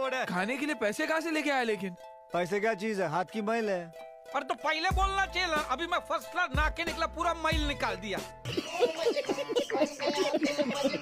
Road है। खाने के लिए पैसे कहाँ से लेके आया? लेकिन पैसे क्या चीज है, हाथ की मैल है। पर तो पहले बोलना चाहिए ना, अभी मैं फर्स्ट क्लास नाके निकला पूरा मैल निकाल दिया।